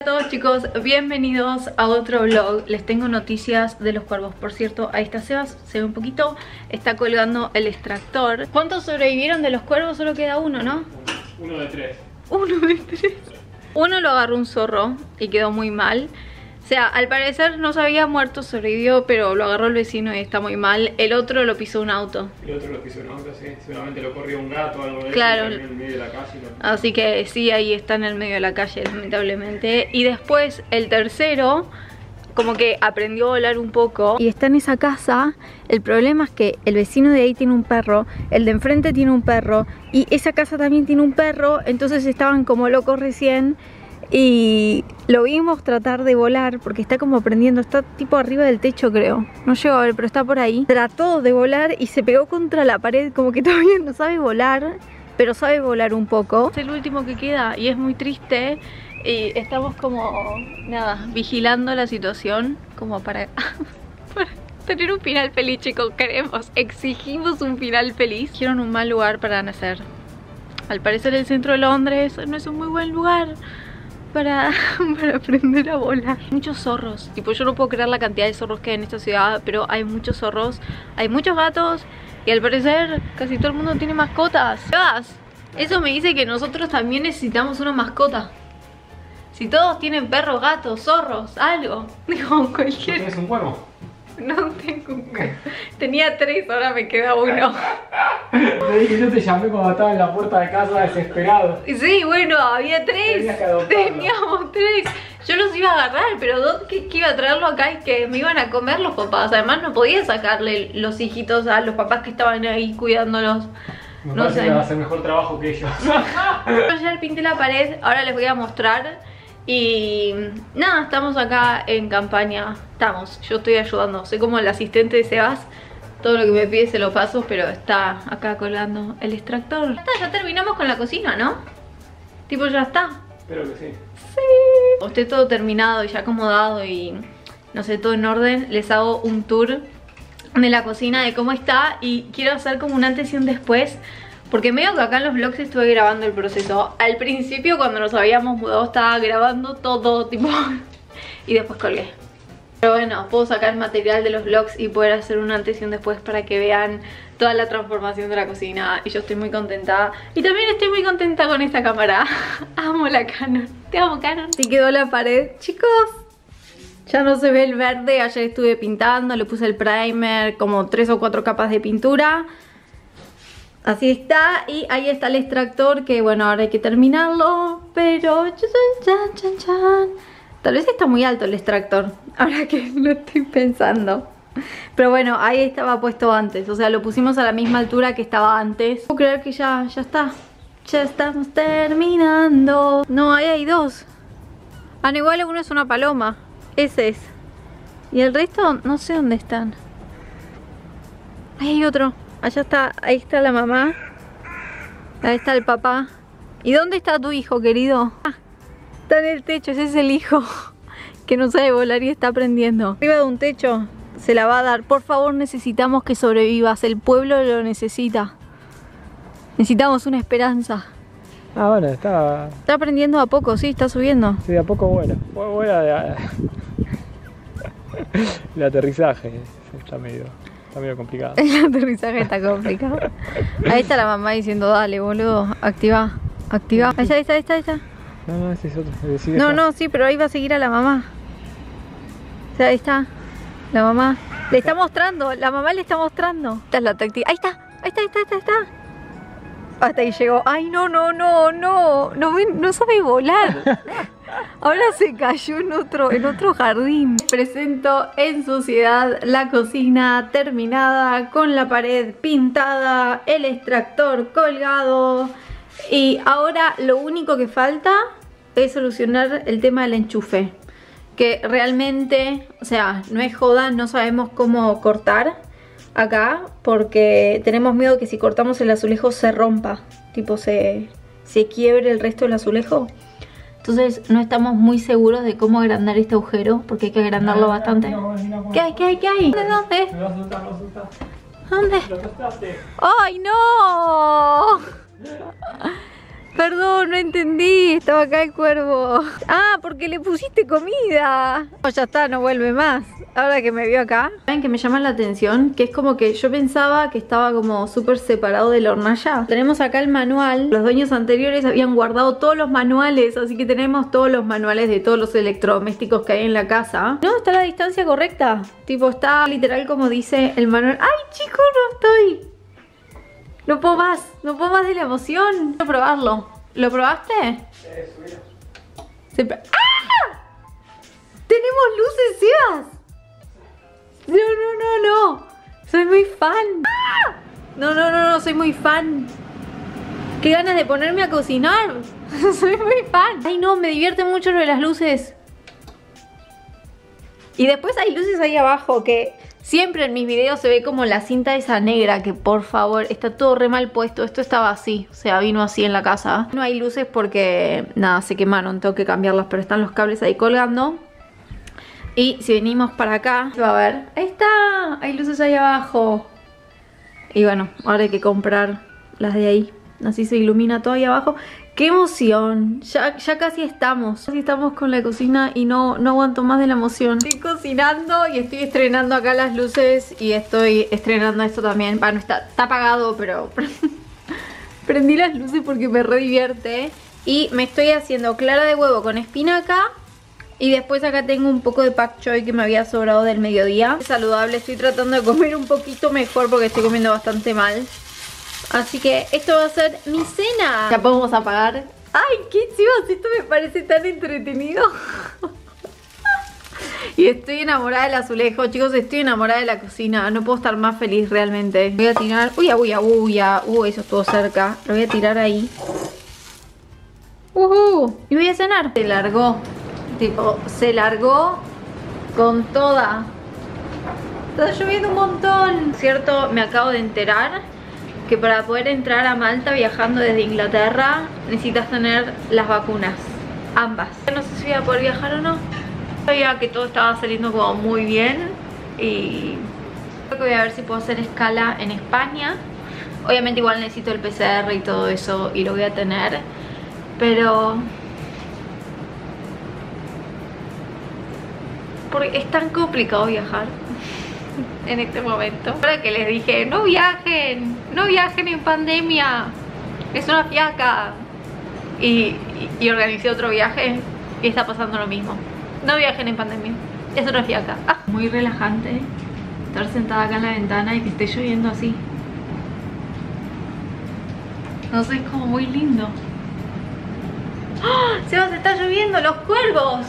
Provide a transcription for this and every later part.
Hola a todos chicos, bienvenidos a otro vlog. Les tengo noticias de los cuervos. Por cierto, ahí está Sebas, se ve un poquito. Está colgando el extractor. ¿Cuántos sobrevivieron de los cuervos? Solo queda uno, ¿no? Uno de tres. Uno de tres. Uno lo agarró un zorro y quedó muy mal. O sea, al parecer no se había muerto, sobrevivió, pero lo agarró el vecino y está muy mal. El otro lo pisó un auto. El otro lo pisó un auto, sí. Seguramente lo corrió un gato o algo de claro. eso. En el medio de la calle. Así que sí, ahí está en el medio de la calle, lamentablemente. Y después el tercero, como que aprendió a volar un poco. Y está en esa casa. El problema es que el vecino de ahí tiene un perro, el de enfrente tiene un perro y esa casa también tiene un perro. Entonces estaban como locos recién. Y lo vimos tratar de volar porque está como aprendiendo, está tipo arriba del techo creo. No llego a ver, pero está por ahí. Trató de volar y se pegó contra la pared, como que todavía no sabe volar, pero sabe volar un poco. Es el último que queda y es muy triste. Y estamos como, nada, vigilando la situación como para tener un final feliz, chicos. Exigimos un final feliz. Quieren un mal lugar para nacer. Al parecer el centro de Londres no es un muy buen lugar para aprender a volar. Muchos zorros, tipo yo no puedo creer la cantidad de zorros que hay en esta ciudad, pero hay muchos zorros, hay muchos gatos y al parecer casi todo el mundo tiene mascotas. Eso me dice que nosotros también necesitamos una mascota. Si todos tienen perros, gatos, zorros, algo, digo, cualquier... ¿Tienes un cuervo? No tengo un cuervo. Tenía 3, ahora me queda 1. Te dije, yo te llamé cuando estaba en la puerta de casa desesperado. Sí, bueno, había 3. Teníamos 3. Yo los iba a agarrar, pero ¿qué iba a traerlo acá? Y que me iban a comer los papás. Además no podía sacarle los hijitos a los papás que estaban ahí cuidándolos. No sé. Que va a hacer mejor trabajo que ellos. Yo ayer pinté la pared, ahora les voy a mostrar. Y nada, estamos acá en campaña. Yo estoy ayudando. Soy como el asistente de Sebas. Todo lo que me pide se lo paso, pero está acá colgando el extractor. Ya terminamos con la cocina, ¿no? Tipo, ya está. Espero que sí. Sí. Esté todo terminado y ya acomodado y no sé, todo en orden. Les hago un tour de la cocina, de cómo está. Y quiero hacer como un antes y un después. Porque medio que acá en los vlogs estuve grabando el proceso. Al principio cuando nos habíamos mudado estaba grabando todo tipo y después colgué. Pero bueno, puedo sacar material de los vlogs y poder hacer un antes y un después para que vean toda la transformación de la cocina. Y yo estoy muy contenta. Y también estoy muy contenta con esta cámara. Amo la Canon. Te amo, Canon. Así quedó la pared, chicos. Ya no se ve el verde. Ayer estuve pintando, le puse el primer, como 3 o 4 capas de pintura. Así está, y ahí está el extractor, que bueno, ahora hay que terminarlo, pero... Tal vez está muy alto el extractor, ahora que lo estoy pensando. Pero bueno, ahí estaba puesto antes, o sea, lo pusimos a la misma altura que estaba antes. Puedo creer que ya está. Ya estamos terminando. No, ahí hay 2. Ah, no, igual uno es una paloma. Ese es. Y el resto, no sé dónde están. Ahí hay otro. Allá está, ahí está la mamá. Ahí está el papá. ¿Y dónde está tu hijo, querido? Ah, está en el techo, ese es el hijo que no sabe volar y está aprendiendo. Arriba de un techo se la va a dar. Por favor, necesitamos que sobrevivas. El pueblo lo necesita. Necesitamos una esperanza. Ah, bueno, está aprendiendo a poco, sí, está subiendo. Sí, a poco vuela. Vuela el aterrizaje está medio complicado. El aterrizaje está complicado. Ahí está la mamá diciendo, dale, boludo, activa. Ahí está. No, ese es otro. No, sí, pero ahí va a seguir a la mamá. O sea, ahí está. La mamá le está mostrando, la mamá le está mostrando. Esta es la táctica. Ahí está. Hasta ahí llegó. Ay, no sabe volar. Ahora se cayó en otro jardín. Presento en sociedad la cocina terminada, con la pared pintada, el extractor colgado. Y ahora lo único que falta es solucionar el tema del enchufe. Que realmente, o sea, no es joda, no sabemos cómo cortar acá. Porque tenemos miedo que si cortamos el azulejo se rompa. Tipo se quiebre el resto del azulejo. Entonces no estamos muy seguros de cómo agrandar este agujero, porque hay que agrandarlo bastante. ¿Qué hay? ¿Dónde? Me va a soltar. ¿Dónde? Lo tostaste. ¡Ay, no! Perdón, no entendí, estaba acá el cuervo. Ah, porque le pusiste comida. No, ya está, no vuelve más. Ahora que me vio acá. ¿Saben que me llama la atención? Que es como que yo pensaba que estaba como súper separado de la hornalla. Tenemos acá el manual. Los dueños anteriores habían guardado todos los manuales, así que tenemos todos los manuales de todos los electrodomésticos que hay en la casa. No, está la distancia correcta. Tipo, está literal como dice el manual. ¡Ay, chicos, no estoy! No puedo más de la emoción. Quiero probarlo. ¿Lo probaste? ¡Ah! ¡Tenemos luces, Sebas! No. Soy muy fan. ¡Ah! No, soy muy fan. Qué ganas de ponerme a cocinar. Soy muy fan. Ay, no, me divierte mucho lo de las luces. Y después hay luces ahí abajo que siempre en mis videos se ve como la cinta esa negra, que por favor, está todo re mal puesto. Esto estaba así, o sea, vino así en la casa. No hay luces porque, nada, se quemaron, tengo que cambiarlas, pero están los cables ahí colgando. Y si venimos para acá, va a ver, ahí está, hay luces ahí abajo. Y bueno, ahora hay que comprar las de ahí, así se ilumina todo ahí abajo. ¡Qué emoción! Ya casi estamos. Casi estamos con la cocina y no aguanto más de la emoción. Estoy cocinando y estoy estrenando acá las luces. Y estoy estrenando esto también. Bueno, está apagado, pero prendí las luces porque me re divierte. Y me estoy haciendo clara de huevo con espinaca. Y después acá tengo un poco de pak choi que me había sobrado del mediodía. Es saludable, estoy tratando de comer un poquito mejor porque estoy comiendo bastante mal. Así que esto va a ser mi cena. Ya podemos apagar. ¡Ay, qué chivas! Esto me parece tan entretenido. Y estoy enamorada del azulejo. Chicos, estoy enamorada de la cocina. No puedo estar más feliz realmente. Voy a tirar... Uy, eso estuvo cerca. Lo voy a tirar ahí. Y voy a cenar. Se largó. Tipo, se largó con toda. Está lloviendo un montón. ¿Cierto? Me acabo de enterar que para poder entrar a Malta viajando desde Inglaterra necesitas tener las vacunas, ambas. No sé si voy a poder viajar o no. Sabía que todo estaba saliendo como muy bien y creo que voy a ver si puedo hacer escala en España. Obviamente igual necesito el PCR y todo eso y lo voy a tener, pero porque es tan complicado viajar en este momento. Ahora que les dije, no viajen en pandemia, es una fiaca. Y organicé otro viaje y está pasando lo mismo. No viajen en pandemia, es una fiaca. Muy relajante estar sentada acá en la ventana y que esté lloviendo así. No sé, es como muy lindo. ¡Oh! Se está lloviendo, los cuervos.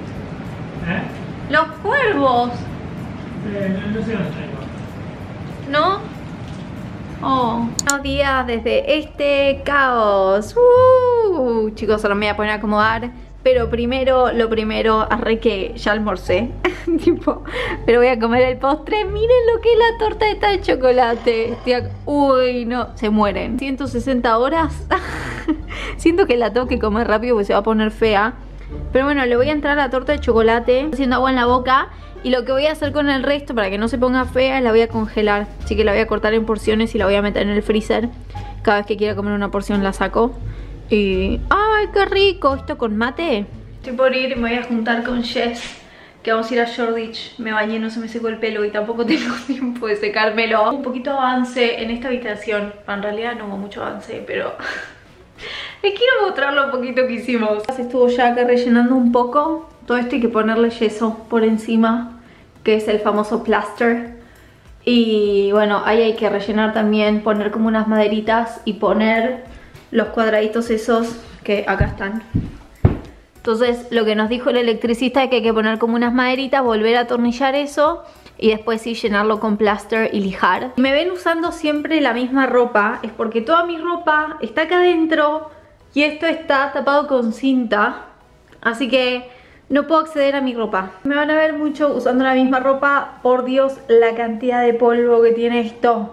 Los cuervos. No sé dónde traigo. ¿No? Oh. Buenos días desde este caos. Chicos, ahora me voy a poner a acomodar. Pero lo primero, arre que ya almorcé. Tipo, pero voy a comer el postre. Miren lo que es la torta esta de chocolate. Uy, no, se mueren. 160 horas. Siento que la tengo que comer rápido porque se va a poner fea. Pero bueno, le voy a entrar a la torta de chocolate, haciendo agua en la boca. Y lo que voy a hacer con el resto para que no se ponga fea es la voy a congelar. Así que la voy a cortar en porciones y la voy a meter en el freezer. Cada vez que quiera comer una porción la saco. Y... ¡ay, qué rico! ¿Esto con mate? Estoy por ir y me voy a juntar con Jess, que vamos a ir a Shoreditch. Me bañé, no se me secó el pelo y tampoco tengo tiempo de secármelo. Un poquito de avance en esta habitación. En realidad no hubo mucho avance, pero... les quiero mostrar lo poquito que hicimos. Se estuvo ya acá rellenando un poco. Todo esto hay que ponerle yeso por encima, que es el famoso plaster. Y bueno, ahí hay que rellenar también, poner como unas maderitas y poner los cuadraditos esos que acá están. Entonces lo que nos dijo el electricista es que hay que poner como unas maderitas, volver a atornillar eso y después sí llenarlo con plaster y lijar. Me ven usando siempre la misma ropa, es porque toda mi ropa está acá adentro y esto está tapado con cinta, así que no puedo acceder a mi ropa. Me van a ver mucho usando la misma ropa. Por Dios, la cantidad de polvo que tiene esto.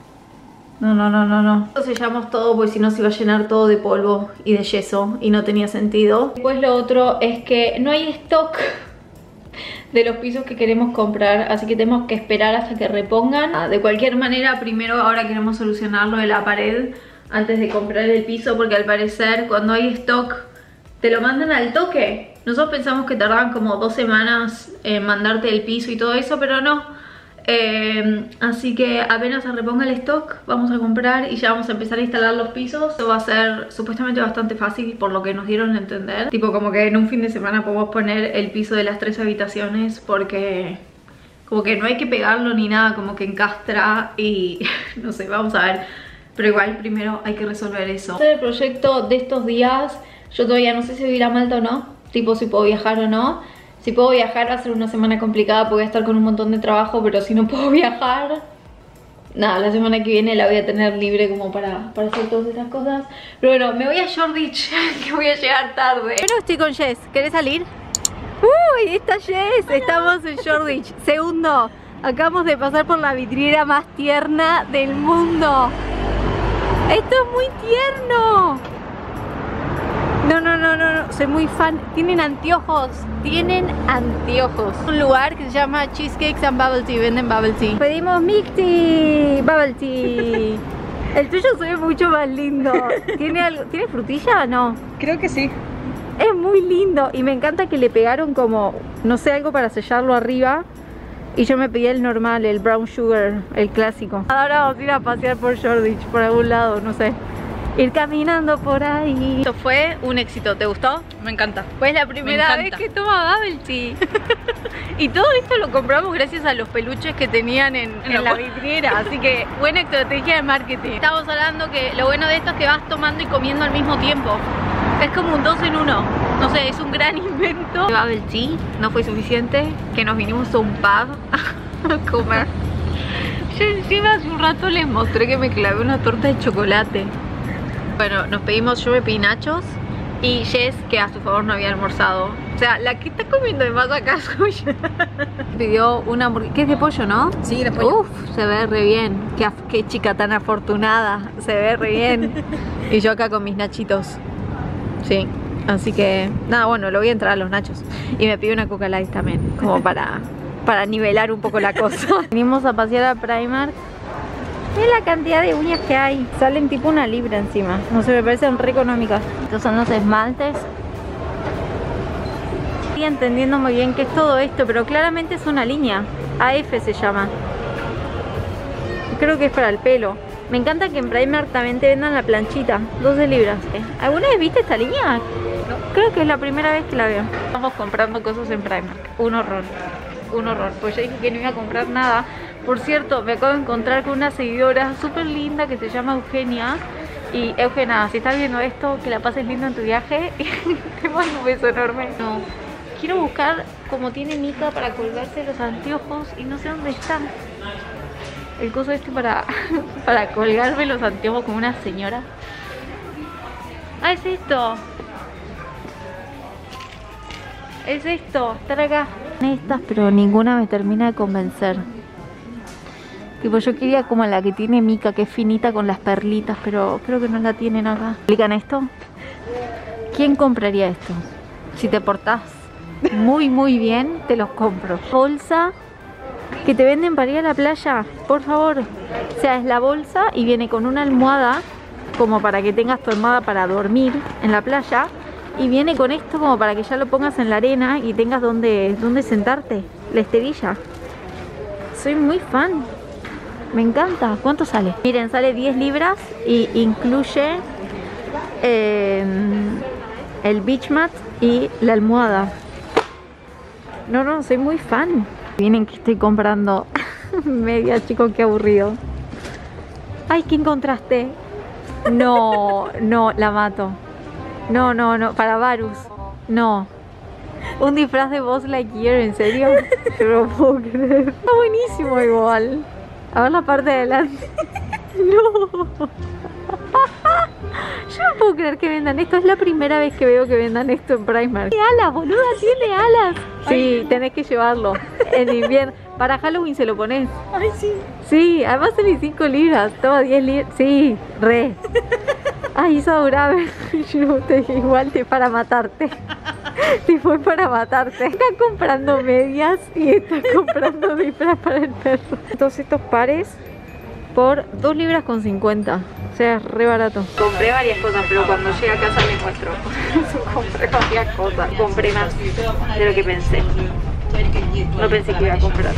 No. Sellamos todo porque si no se iba a llenar todo de polvo y de yeso y no tenía sentido. Después lo otro es que no hay stock de los pisos que queremos comprar, así que tenemos que esperar hasta que repongan. De cualquier manera, primero ahora queremos solucionar lo de la pared, antes de comprar el piso, porque al parecer cuando hay stock te lo mandan al toque. Nosotros pensamos que tardaban como 2 semanas en mandarte el piso y todo eso, pero no. Así que apenas se reponga el stock vamos a comprar y ya vamos a empezar a instalar los pisos. Esto va a ser supuestamente bastante fácil, por lo que nos dieron a entender. Tipo como que en un fin de semana podemos poner el piso de las 3 habitaciones, porque como que no hay que pegarlo ni nada, como que encastra y no sé, vamos a ver. Pero igual primero hay que resolver eso. Este es el proyecto de estos días. Yo todavía no sé si voy a ir a Malta o no, tipo si puedo viajar o no. Si puedo viajar va a ser una semana complicada porque voy a estar con un montón de trabajo, pero si no puedo viajar, nada, la semana que viene la voy a tener libre como para hacer todas esas cosas. Pero bueno, me voy a Shoreditch, que voy a llegar tarde. Bueno, estoy con Jess, ¿querés salir? Uy, está Jess, estamos en Shoreditch. Segundo, acabamos de pasar por la vidriera más tierna del mundo. Esto es muy tierno. No, soy muy fan. Tienen anteojos, Un lugar que se llama Cheesecakes and Bubble Tea, venden bubble tea. Pedimos milk tea, bubble tea. El tuyo se ve mucho más lindo. ¿Tiene algo? ¿Tiene frutilla o no? Creo que sí. Es muy lindo y me encanta que le pegaron como, no sé, algo para sellarlo arriba. Y yo me pedí el normal, el brown sugar, el clásico. Ahora vamos a ir a pasear por Shoreditch, por algún lado, no sé. Ir caminando por ahí. Esto fue un éxito, ¿te gustó? Me encanta. Pues la primera vez que toma bubble tea. Y todo esto lo compramos gracias a los peluches que tenían en la vidriera. Así que buena estrategia de marketing. Estamos hablando que lo bueno de esto es que vas tomando y comiendo al mismo tiempo. Es como un 2 en 1. No sé, es un gran invento. Bubble tea no fue suficiente, que nos vinimos a un pub a comer. Yo encima hace un rato les mostré que me clavé una torta de chocolate. Bueno, nos pedimos, yo me pedí nachos y Jess, que a su favor no había almorzado. O sea, la que está comiendo de más acá soy yo. Pidió una hamburguesa, que es de pollo, ¿no? Sí, de pollo. Uf, se ve re bien. Qué chica tan afortunada, se ve re bien. Y yo acá con mis nachitos. Sí, así que nada, bueno, lo voy a entrar a los nachos. Y me pidió una Coca Light también, como para nivelar un poco la cosa. Venimos a pasear a Primark. Mira la cantidad de uñas que hay. Salen tipo 1 libra encima. No sé, me parecen re económicas. Estos son los esmaltes. Estoy entendiendo muy bien qué es todo esto, pero claramente es una línea. AF se llama. Creo que es para el pelo. Me encanta que en Primark también te vendan la planchita. 12 libras. ¿Alguna vez viste esta línea? No. Creo que es la primera vez que la veo. Estamos comprando cosas en Primark. Un horror. Un horror. Pues yo dije que no iba a comprar nada. Por cierto, me acabo de encontrar con una seguidora súper linda que se llama Eugenia. Y Eugenia, si estás viendo esto, que la pases lindo en tu viaje. Te mando un beso enorme. No, quiero buscar como tiene Mika para colgarse los anteojos y no sé dónde está. El coso este para colgarme los anteojos como una señora. Ah, es esto. Es esto, estar acá. Estas, pero ninguna me termina de convencer. Tipo, yo quería como la que tiene Mika, que es finita con las perlitas, pero creo que no la tienen acá. ¿Explican esto? ¿Quién compraría esto? Si te portás muy bien, te los compro. Bolsa que te venden para ir a la playa, por favor. O sea, es la bolsa y viene con una almohada, como para que tengas tu almohada para dormir en la playa. Y viene con esto como para que ya lo pongas en la arena y tengas donde sentarte. La esterilla. Soy muy fan. Me encanta. ¿Cuánto sale? Miren, sale 10 libras y incluye el beach mat y la almohada. No, soy muy fan. Miren que estoy comprando media, chicos, qué aburrido. Ay, ¿qué encontraste? No, la mato. No, para Varus. No. Un disfraz de Buzz Lightyear, ¿en serio? Yo no puedo creer. Está buenísimo igual. A ver la parte de adelante. No. Yo no puedo creer que vendan esto. Es la primera vez que veo que vendan esto en Primark. ¡Tiene alas, boluda! ¡Tiene alas! Sí, tenés que llevarlo. En invierno. Para Halloween se lo pones. Ay, sí. Sí, además sale 5 libras. Toma 10 libras. Sí, re. Ay, es adorable. Yo te dije, igual te para matarte. Te fue para matarte. Está comprando medias y está comprando disfraz para el perro. Todos estos pares por 2 libras con 50. O sea, es re barato. Compré varias cosas, pero cuando llegue a casa les muestro. Compré varias cosas. Compré más de lo que pensé. No pensé que iba a comprar.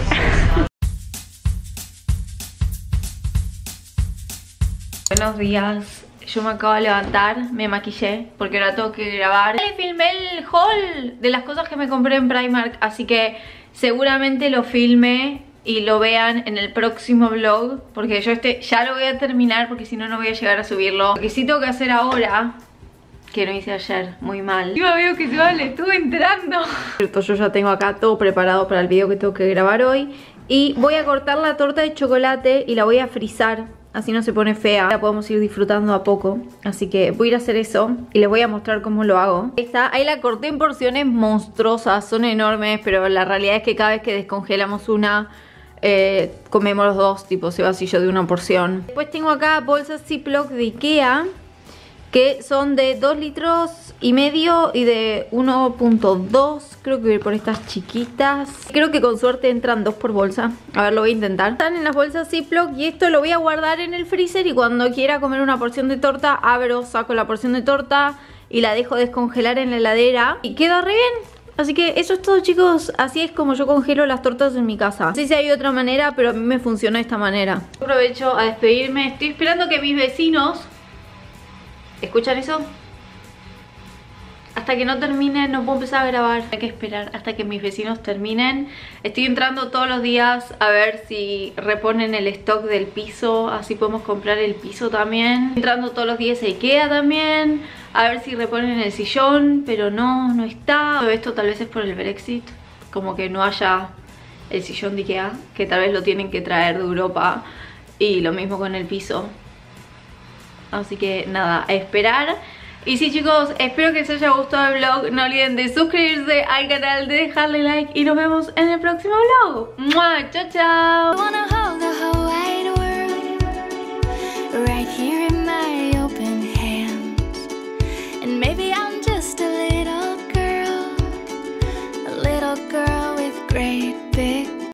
Buenos días. Yo me acabo de levantar, me maquillé porque ahora tengo que grabar. Le filmé el haul de las cosas que me compré en Primark, así que seguramente lo filme y lo vean en el próximo vlog, porque yo ya lo voy a terminar, porque si no, no voy a llegar a subirlo. Lo que sí tengo que hacer ahora, que no hice ayer, muy mal. Yo veo que yo le estuve entrando. Yo ya tengo acá todo preparado para el video que tengo que grabar hoy. Y voy a cortar la torta de chocolate y la voy a frizar, así no se pone fea. La podemos ir disfrutando a poco. Así que voy a ir a hacer eso y les voy a mostrar cómo lo hago. Ahí la corté en porciones monstruosas, son enormes, pero la realidad es que cada vez que descongelamos una, comemos los dos, tipo ese vacío de una porción. Después tengo acá bolsas Ziploc de Ikea, que son de 2,5 litros y de 1.2. Creo que voy a ir por estas chiquitas. Creo que con suerte entran 2 por bolsa. A ver, lo voy a intentar. Están en las bolsas Ziploc y esto lo voy a guardar en el freezer. Y cuando quiera comer una porción de torta, abro, saco la porción de torta y la dejo descongelar en la heladera. Y queda re bien. Así que eso es todo, chicos. Así es como yo congelo las tortas en mi casa. No sé si hay otra manera, pero a mí me funciona de esta manera. Aprovecho a despedirme. Estoy esperando que mis vecinos... ¿Escuchan eso? Hasta que no termine no puedo empezar a grabar. Hay que esperar hasta que mis vecinos terminen. Estoy entrando todos los días a ver si reponen el stock del piso, así podemos comprar el piso también. Entrando todos los días a Ikea también, a ver si reponen el sillón, pero no está. Todo esto tal vez es por el Brexit, como que no haya el sillón de Ikea, que tal vez lo tienen que traer de Europa. Y lo mismo con el piso. Así que nada, a esperar. Y sí, chicos, espero que les haya gustado el vlog. No olviden de suscribirse al canal, de dejarle like y nos vemos en el próximo vlog. ¡Mua! ¡Chao, chao!